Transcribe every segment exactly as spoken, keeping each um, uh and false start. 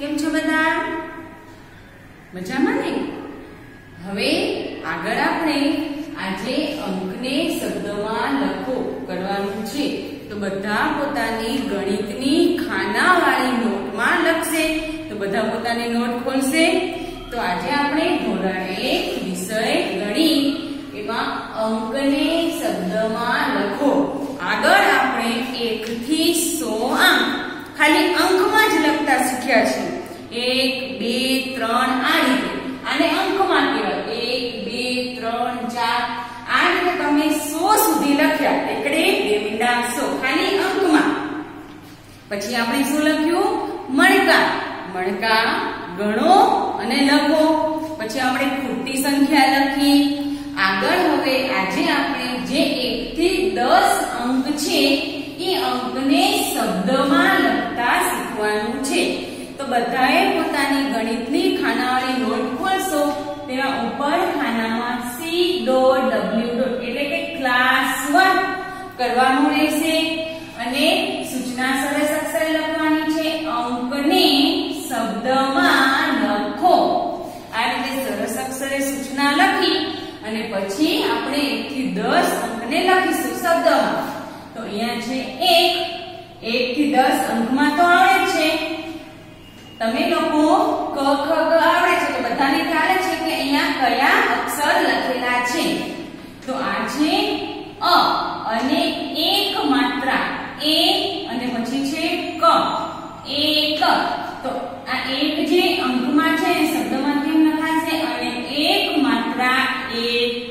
કેમ છો બધા? મજામાં ને? હવે આગળ આપણે આજે અંકને શબ્દમાં લખો કરવાનું છે. તો બધા પોતાની ગણિતની ખાનાવાળી નોટમાં લખશે. તો બધા પોતાની નોટ ખોલશે. તો આજે આપણે ધોરણ એક વિષય ગણિત એમાં અંકને શબ્દમાં લખો. આગળ આપણે એક થી સો અંક ખાલી અંકમાં જ લખતા શીખ્યા છીએ. એક બે ત્રણ આ રીતે આને અંકમાં કહેવાય. એક બે ત્રણ ચાર આ રીતે તમે સો સુધી લખ્યા. એકડે બે મીંડા સો ખાલી અંકમાં. પછી આપણે શું લખ્યું? મણકા. મણકા ગણો અને લખો. પછી આપણે ખૂટતી સંખ્યા લખી. આગળ હવે આજે આપણે જે એક થી દસ અંક છે એ અંકને શબ્દમાં લખતા શીખવાનું છે. તો બધાએ પોતાની ગણિતની ખાનાવાળી નોટ ખોલશો. તેના ઉપર ખાનામાં સી ડોટ ડબલ્યુ ડોટ એટલે કે ક્લાસ વન કરવાનું રહેશે અને સૂચના સરસ અક્ષરે લખવાની છે. અંકને શબ્દમાં લખો. આ રીતે સરસ અક્ષરે સૂચના લખી અને પછી આપણે એક થી દસ અંકને લખીશું શબ્દમાં. તો અહીંયા છે એક. એક થી દસ અંકમાં તો આવડે છે. તમે લોકો ક ખ ગ આવડે છે તો બધાને ખ્યાલ છે કે અહીંયા કયા અક્ષર લખેલા છે. તો આ છે અ અને એક માત્રા એ અને પછી છે ક. એક. તો આ એક જે અંકમાં છે શબ્દમાં કેમ લખાશે? અને એક માત્રા એક.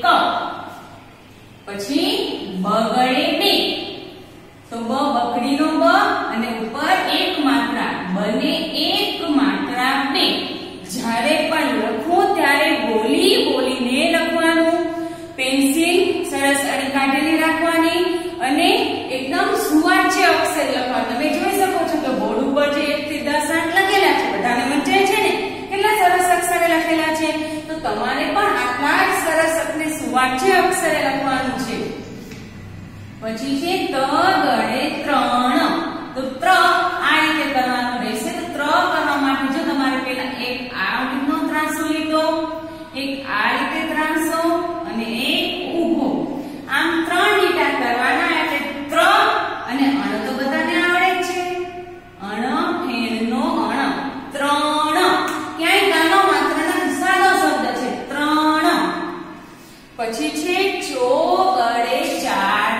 પછી બ ગળે બે. તો બ બકડીનો બ અને ઉપર એક માત્રા. બને એક માત્રા બે. જ્યારે પણ લખો ત્યારે બોલી બોલીને લખવાનું. પેન્સિલ સરસ અડી કાઢેલી રાખવાની અને એકદમ સુવાચ્ય અક્ષર લખવાનું. તમે જોઈ શકો છો કે બોર્ડ ઉપર જે એક થી દસ અંક લખેલા છે બધાને વચ્ચે છે ને કેટલા સરસ અક્ષરે લખેલા છે. તો તમારે પણ આટલા જ સરસ અને સુવાચ્ય અક્ષરે લખવાનું છે. પછી છે ત ગળે ત્રણ. તો ત્ર આ રીતે કરવાનું રહેશે. તો ત્ર કરવા માટે જો તમારે પહેલા એક આ રીતનો ત્રાંસો લીધો, એક આ રીતે ત્રાંસો અને એક ઊભો. આમ ત્રણ લીટા કરવાના એટલે ત્ર અને અણ તો બધાને આવડે જ છે. અણ ફેરનો અણ ત્રણ. ક્યાંય ગાનો માત્ર નથી, સાદો શબ્દ છે ત્રણ. પછી છે ચો ગળે ચાર.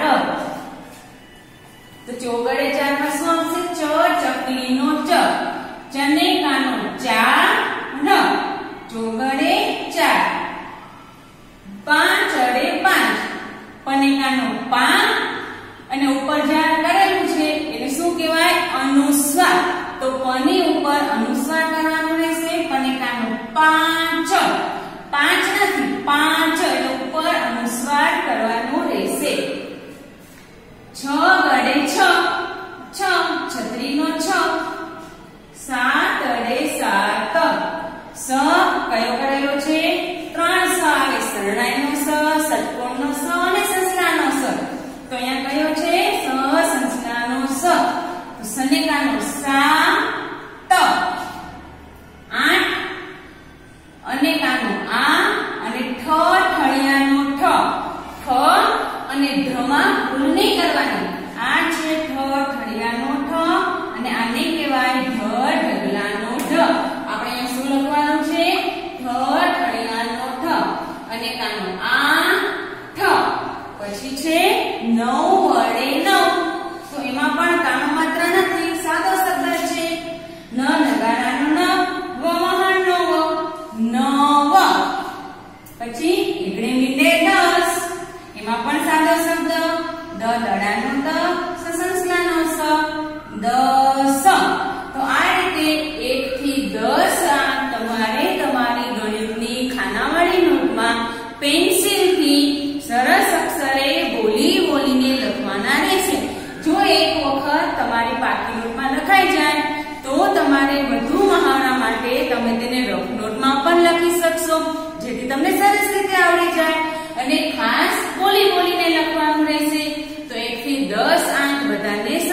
તો ચોગડે ચાર માં શું આવશે? ચ. ચકલીનો ચ. ચનેકાનો ચા ન. ચોગડે ચાર. પાંચડે પાંચ. પનેકાનો પા અને ઉપર જ્યાં કરેલું છે એને શું કહેવાય? અનુસ્વાર. તો પની ઉપર અનુસ્વાર કરવાનું રહેશે. પનેકાનો પાંચ. પાંચ નથી પાંચ એટલે ઉપર અનુસ્વાર કરવાનું રહેશે. છ ગડે છ. છ. છત્રીનો છ. સાત અડે સાત. સ કયો કરેલો છે? ત્રણ સ આવે. શરણાઈનો સ, ષટકોણનો સ અને સંસ્લાનો સ. તો અહીંયા કયો છે? સ સંસ્લાનો સ. તો સનેકાનો સા ત. આઠ. અનેકાનો આ અને ઠ ઠળિયાનો ઠ. ઠ અને ધ્રમાં ભૂલ નહીં કરવાની. આ છે ઠ ઠળિયાનો ઠ અને આને કહેવાય ઢ ઢગલાનો ઢ. આપણે અહીંયા શું લખવાનું છે? ઠ ઠળિયાનો ઠ અને કાનો આ ઠ. પછી છે નવ વડે નવ. તો એમાં પણ કાનો માત્ર નથી, સાદો શબ્દ છે. ન નગારાનો ન, વ મહાણનો વ. નવ. પછી એકડે મીંડે દસ. એમાં પણ સાદો શબ્દ. દ દડાનો દ, સસંસ્લાનો સ. દસ. તો આ રીતે એક થી દસ અંક તમારે તમારી ગણિતની ખાનાવાળી નોટમાં પેન્સિલથી સરસ અક્ષરે બોલી બોલીને લખવાના રહેશે. જો એક વખત તમારી પાકી નોટમાં લખાઈ જાય તો તમારે વધુ મહાવરા માટે તમે તેને રફ નોટમાં પણ લખી શકશો, જેથી તમને સરસ રીતે આવડી જાય. અને ખાસ બોલી બોલીને લખવાનું રહેશે. તો એક થી દસ અંક બધાને